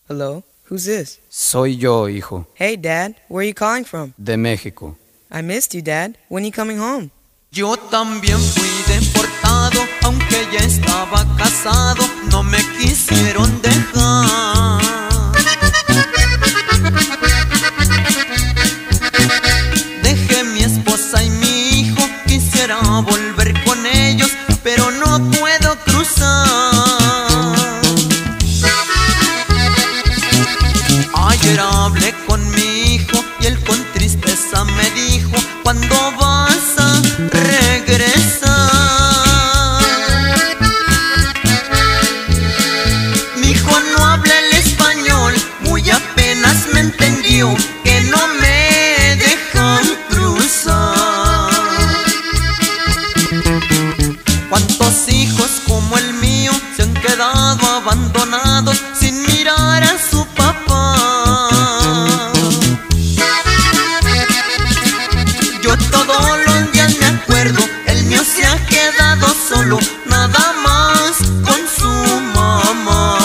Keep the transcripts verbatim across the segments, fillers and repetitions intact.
Hello, who's this? Soy yo, hijo. Hey, Dad, where are you calling from? De México. I missed you, Dad. When are you coming home? Yo también fui deportado, aunque ya estaba casado, no me quisieron dejar. Dejé mi esposa y mi hijo, quisiera volver con ellos, pero no puedo cruzar. Ayer hablé con mi hijo y él con tristeza me dijo: ¿cuándo vas a regresar? Mi hijo no habla el español, muy apenas me entendió que no me dejan cruzar. ¿Cuántos hijos como el mío se han quedado abandonados sin mirar a su papá? Yo todos los días me acuerdo, el mío se ha quedado solo, nada más con su mamá.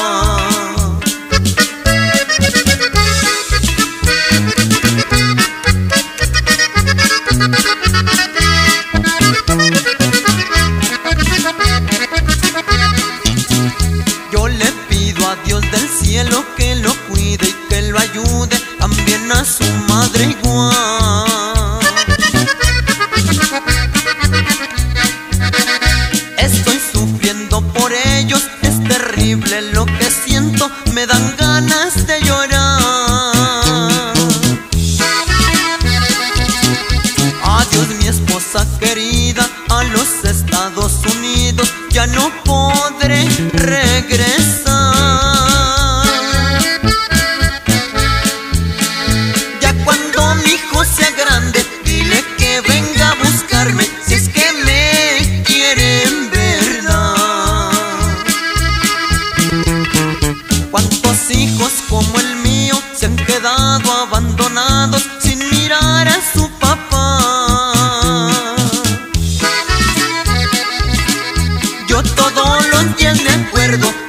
Yo le pido a Dios del cielo que lo cuide y que lo ayude, también a su madre igual. Estoy sufriendo por ellos, es terrible lo que siento, me dan ganas de llorar. Adiós mi esposa querida, a los Estados Unidos ya no podré regresar. Ya cuando mi hijo sea grande, dile que venga a buscarme, si es que me quiere en verdad. ¿Cuántos hijos como el mío se han quedado abandonados sin mirar a su papá? Yo todos los días me acuerdo,